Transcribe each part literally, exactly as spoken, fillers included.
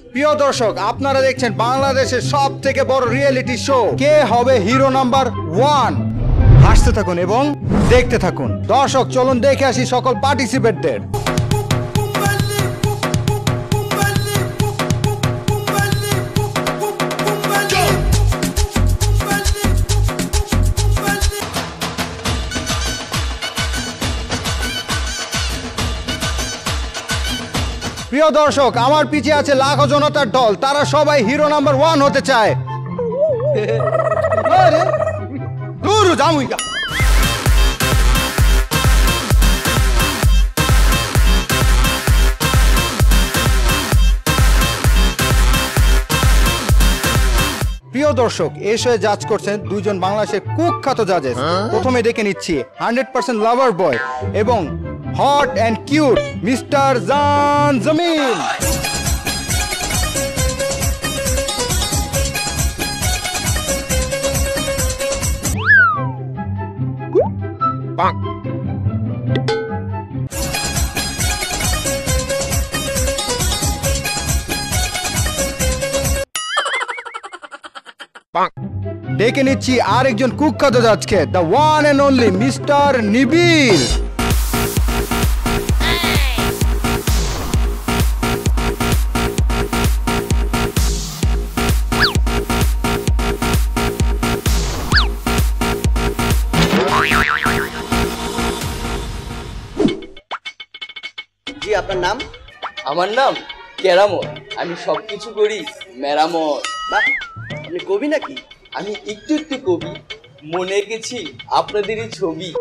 প্রিয় দর্শক, আপনারা দেখছেন বাংলাদেশের সব থেকে বড় রিয়েলিটি শো কে হবে হিরো নাম্বার ওয়ান। হাসতে থাকুন এবং দেখতে থাকুন। দর্শক চলুন দেখে আসি সকল পার্টিসিপেটদের। প্রিয় দর্শক, আমার পিছে আছে লাখো জনতার দল, তারা সবাই হিরো নাম্বার ওয়ান হতে চায়। প্রিয় দর্শক, এই শোয়ে জাজ করছেন দুইজন বাংলাদেশের কুখ্যাত জাজেস। প্রথমে ডেকে নিচ্ছি হান্ড্রেড পার্সেন্ট লাভার বয় এবং হট অ্যান্ড কিউট মিস্টার জান জমিন। ডেকে নিচ্ছি আরেকজন কুখ্যাত জাজকে, the one and only mister Nibil. জি, আপনার নাম? আমার নাম কেরামত, আমি সবকিছু করি মেরামত। বাহ, আপনি কবি নাকি? আমি একটু একটু কবি, মনে এঁকেছি আপনাদেরই ছবি।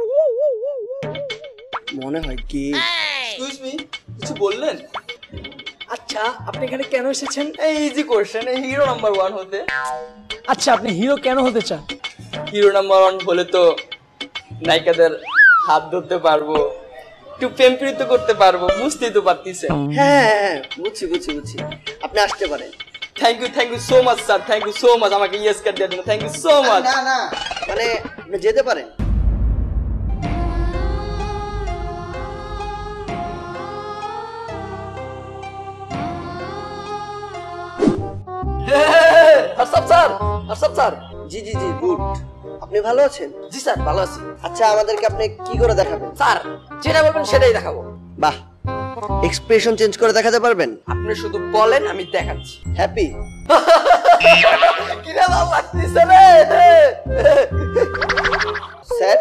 মনে হয় কি? এক্সকিউজ মি, কিছু বললেন? আচ্ছা, আপনি এখানে কেন এসেছেন? এই easy question, hero number one হতে। আচ্ছা, আপনি হিরো কেন হতে চান? হিরো নাম্বার ওয়ান হলে তো নায়িকাদের হাত ধরতে পারবো, একটু প্রেম প্রীত করতে পারবো, বুঝতেই তো পারতেছেন। হ্যাঁ হ্যাঁ হ্যাঁ, বুঝছি বুঝছি বুঝছি আপনি আসতে পারেন। Thank you thank you so much sir, thank you so much আমাকে ইয়েস কার্ড দেওয়ার জন্য, থ্যাংক ইউ সো মাচ। না না, মানে আপনি যেতে পারেন। Arsab sir, Arsab sir. জি জি জি, গুড। আপনি ভালো আছেন? জি স্যার, ভালো আছি। আচ্ছা, আমাদেরকে আপনি কি করে দেখাবেন? স্যার যেটা বলবেন সেটাই দেখাবো। বাহ, এক্সপ্রেশন চেঞ্জ করে দেখাতে পারবেন? আপনি শুধু বলেন, আমি দেখাচ্ছি। হ্যাপি? কিরে ভালো লাগতেছে রে। স্যাড?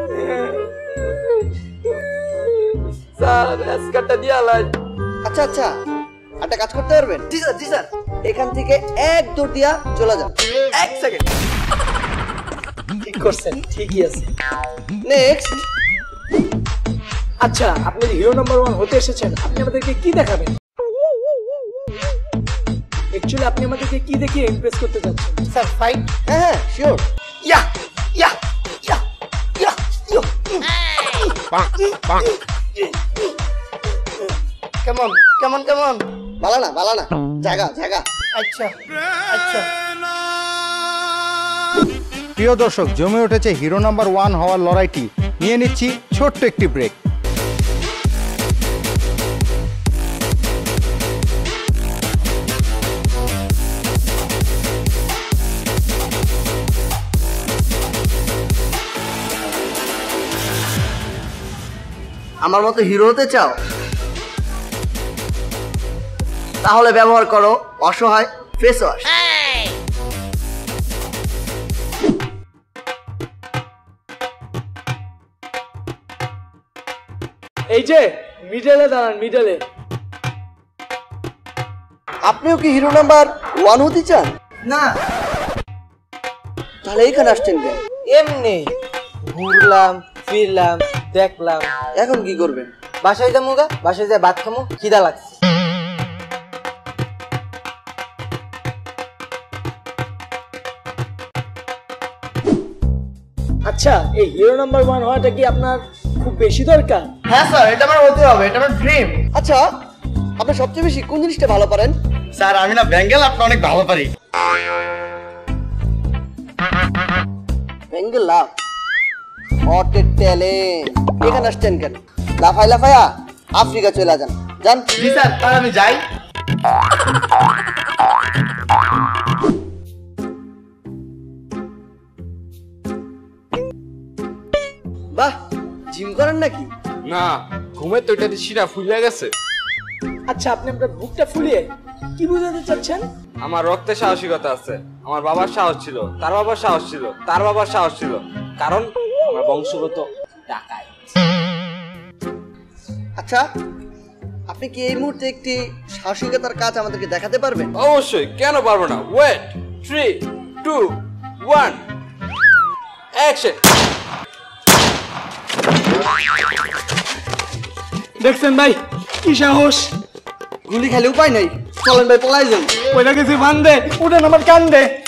স্যার এসকারটা দিয়া লাই। আচ্ছা আচ্ছা, একটা কাজ করতে পারবেন? জি স্যার, জি স্যার। এখান থেকে এক দৌড় দিয়া চলে যান। এক সেকেন্ড। ঠিক করছেন, ঠিকই আছে। নেক্সট। আচ্ছা, আপনি হিরো নাম্বার ওয়ান হতে এসেছেন, আপনি আমাদেরকে কি দেখাবেন? অ্যাকচুয়ালি আপনি আমাদেরকে কি দেখিয়ে ইমপ্রেস করতে যাচ্ছেন? Sir fight? হ্যাঁ হ্যাঁ, শিওর। ইয়া ইয়া ইয়া ইয়া ইয়া। কেমন কেমন কেমন? ভালো না, ভালো না, জায়গা জায়গা। আচ্ছা আচ্ছা। প্রিয় দর্শক, জমে উঠেছে হিরো নাম্বার ওয়ান হওয়ার লড়াইটি। নিয়ে নিচ্ছি ছোট্ট একটি ব্রেক। আমার মতো হিরো হতে চাও? তাহলে ব্যবহার করো অসহায় ফেস ওয়াশ। এই যে মিডলে দাঁড়ান, মিডলে। আপনিও কি হিরো নাম্বার ওয়ান হতে চান? না। তাহলে এইখানে আসছেন কেন? এমনি ঘুরলাম ফিরলাম দেখলাম। এখন কি করবেন? বাসায় যাবো গা, বাসায় যাই ভাত খামো, খিদা লাগছে। আচ্ছা, এই হিরো নাম্বার ওয়ান হওয়াটা কি আপনার খুব বেশি দরকার? হ্যাঁ স্যার, এটা আমার হতে হবে, এটা আমার ড্রিম। আচ্ছা, আপনি সবচেয়ে বেশি কোন জিনিসটা ভালো পারেন? স্যার আমি না বেঙ্গল আপনি অনেক ভালো পারি। Bengal love hot talent. এখানে আসছেন কেন? লাফাই লাফায়া আফ্রিকা চলে যান। যান। জি স্যার, তাহলে আমি যাই। নাকি? না, ঘুমের তো ওইটাতে শিরা ফুলে গেছে। আচ্ছা আপনি আপনার বুকটা ফুলিয়ে কি বোঝাতে চাচ্ছেন? আমার রক্তে সাহসিকতা আছে। আমার বাবার সাহস ছিল, তার বাবার সাহস ছিল, তার বাবার সাহস ছিল, কারণ আমার বংশগত টাকায়। আচ্ছা, আপনি কি এই মুহূর্তে একটি সাহসিকতার কাজ আমাদেরকে দেখাতে পারবেন? অবশ্যই, কেন পারবো না। Wait, three two one action. দেখছেন ভাই কি সাহস? গুলি খেলে উপায় নাই, চলেন ভাই পলাই যাই। ওইটা কিছু বান্ধে উঠেন আমার কান্দে।